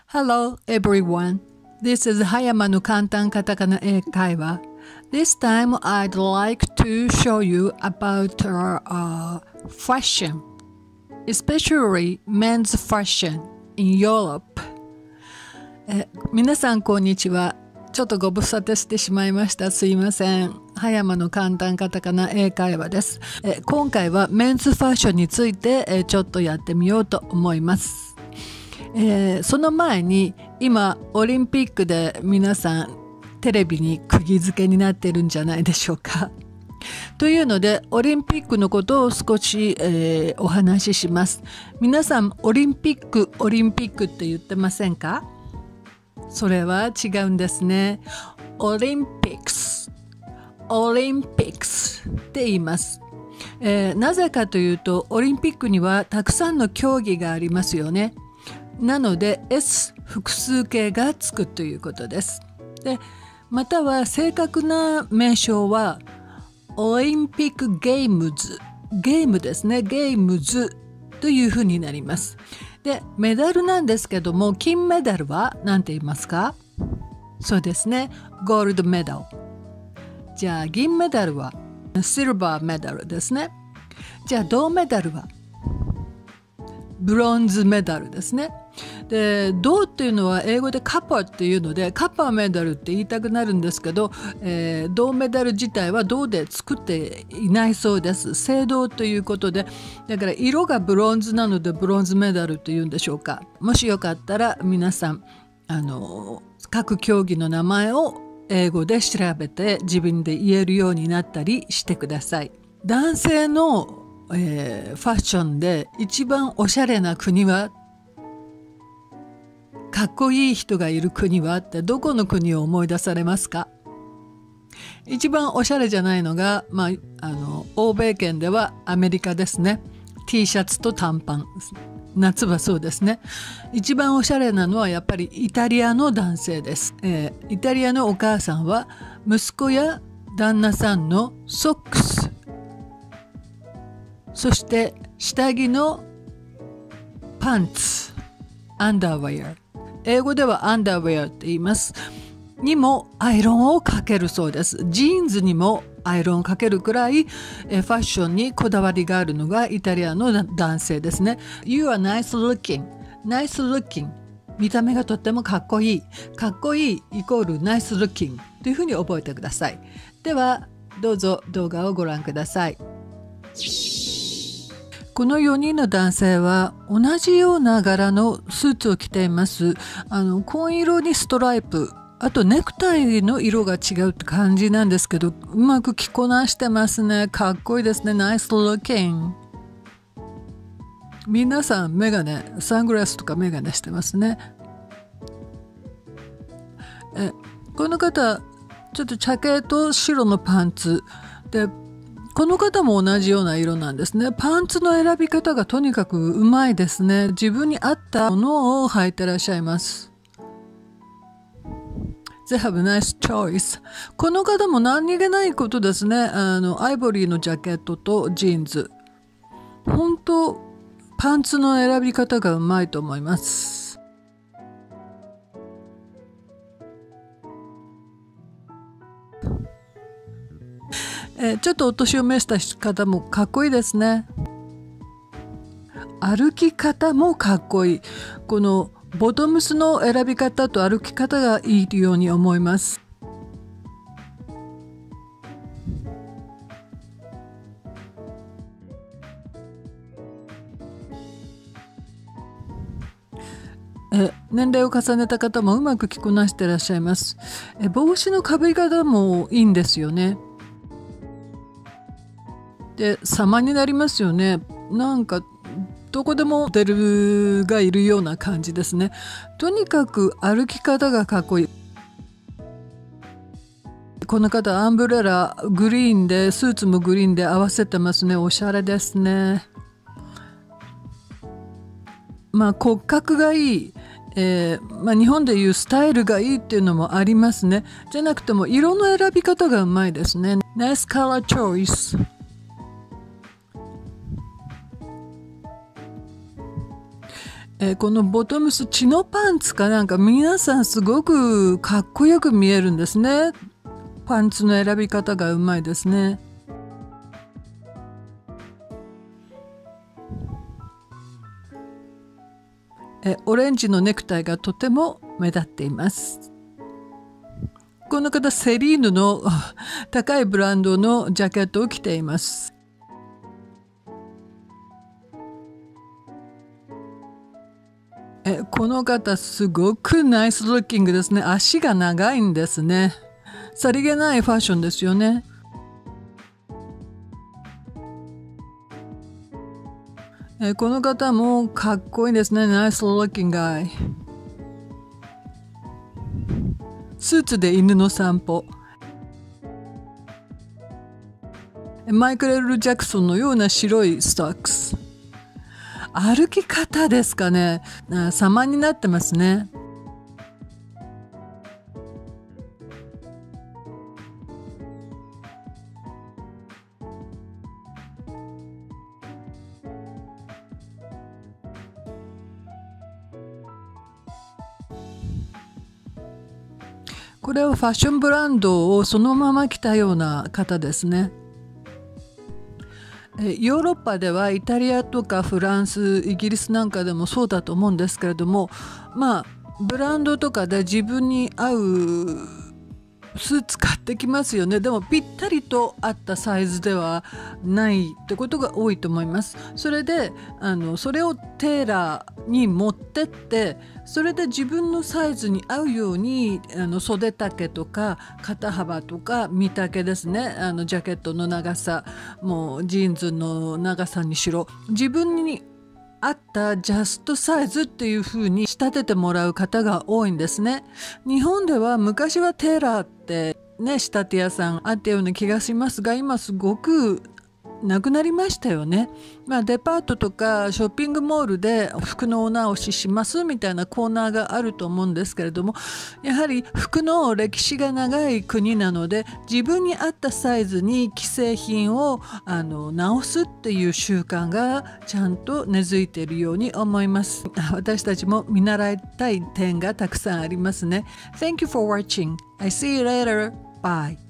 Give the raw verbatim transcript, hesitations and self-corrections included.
Hello everyone. This is Hayama no Kantan Katakana Eikaiwa. This time I'd like to show you about uh, uh, fashion, especially men's fashion in Europe. え皆さんこんにちは。ちょっとご無沙汰してしまいました。すいません。葉山の簡単カタカナ英会話です。え今回はメンズファッションについてえちょっとやってみようと思います。えー、その前に今オリンピックで皆さんテレビに釘付けになってるんじゃないでしょうか。というのでオリンピックのことを少し、えー、お話しします。皆さんオリンピックオリンピックって言ってませんか？それは違うんですね。オリンピックス、オリンピックスって言います。えー、なぜかというと、オリンピックにはたくさんの競技がありますよね。なので S 複数形がつくということです。で、または正確な名称はオリンピックゲームズ、ゲームですね、ゲームズというふうになります。で、メダルなんですけども、金メダルは何て言いますか？そうですね、ゴールドメダル。じゃあ銀メダルはシルバーメダルですね。じゃあ銅メダルはブロンズメダルですね。で、銅っていうのは英語でカパっていうので、カパメダルって言いたくなるんですけど、えー、銅メダル自体は銅で作っていないそうです。青銅ということで、だから色がブロンズなのでブロンズメダルというんでしょうか。もしよかったら皆さんあの各競技の名前を英語で調べて自分で言えるようになったりしてください。男性のえー、ファッションで一番おしゃれな国は、かっこいい人がいる国はってどこの国を思い出されますか？一番おしゃれじゃないのが、まあ、あの欧米圏ではアメリカですね。 T シャツと短パン、夏はそうですね。一番おしゃれなのはやっぱりイタリアの男性です、えー、イタリアのお母さんは息子や旦那さんのソックス、そして下着のパンツ、アンダーウェア、英語ではアンダーウェアって言います。にもアイロンをかけるそうです。ジーンズにもアイロンをかけるくらいえファッションにこだわりがあるのがイタリアの男性ですね。You are nice looking. Nice looking. 見た目がとってもかっこいい。かっこいいイコール nice looking というふうに覚えてください。ではどうぞ動画をご覧ください。このよにんの男性は同じような柄のスーツを着ています。あの紺色にストライプ、あとネクタイの色が違うって感じなんですけど、うまく着こなしてますね。かっこいいですね。ナイスルッキング。皆さんメガネ、サングラスとかメガネしてますね。えこの方ちょっとチャケット白のパンツで、この方も同じような色なんですね。パンツの選び方がとにかくうまいですね。自分に合ったものを履いてらっしゃいます。They have a nice choice. この方も何気ないことですね。あのアイボリーのジャケットとジーンズ。本当パンツの選び方がうまいと思います。えー、ちょっとお年を召した方もかっこいいですね。歩き方もかっこいい。このボトムスの選び方と歩き方がいいように思います。え年齢を重ねた方もうまく着こなしていらっしゃいます。え帽子のかぶり方もいいんですよね。で様になりますよね。なんかどこでもモデルがいるような感じですね。とにかく歩き方がかっこいい。この方アンブレラグリーンでスーツもグリーンで合わせてますね。おしゃれですね。まあ骨格がいい、えーまあ、日本でいうスタイルがいいっていうのもありますね。じゃなくても色の選び方がうまいですね。ナイスカラーチョイス。 えー、このボトムスチノパンツかなんか皆さんすごくかっこよく見えるんですね。パンツの選び方がうまいですね。えー、オレンジのネクタイがとても目立っています。この方セリーヌの高いブランドのジャケットを着ています。えこの方すごくナイスルッキングですね。足が長いんですね。さりげないファッションですよね。えこの方もかっこいいですね。ナイスルッキングガイ。スーツで犬の散歩。マイケル・ジャクソンのような白いストックス。歩き方ですかね。様になってますね。これはファッションブランドをそのまま着たような方ですね。ヨーロッパではイタリアとかフランス、イギリスなんかでもそうだと思うんですけれども、まあブランドとかで自分に合うスーツ買ってきますよね。でもぴったりと合ったサイズではないってことが多いと思います。それであのそれをテーラーに持ってって、それで自分のサイズに合うようにあの袖丈とか肩幅とか身丈ですね、あのジャケットの長さ、もうジーンズの長さにしろ、自分に合ったジャストサイズっていう風に仕立ててもらう方が多いんですね。日本では昔はテーラーってね、仕立て屋さんあったような気がしますが、今すごくなくなりましたよね。まあ、デパートとかショッピングモールで服のお直ししますみたいなコーナーがあると思うんですけれども、やはり服の歴史が長い国なので、自分に合ったサイズに既製品をあの直すっていう習慣がちゃんと根付いているように思います。私たちも見習いたい点がたくさんありますね。Thank you for watching. I see you later. Bye.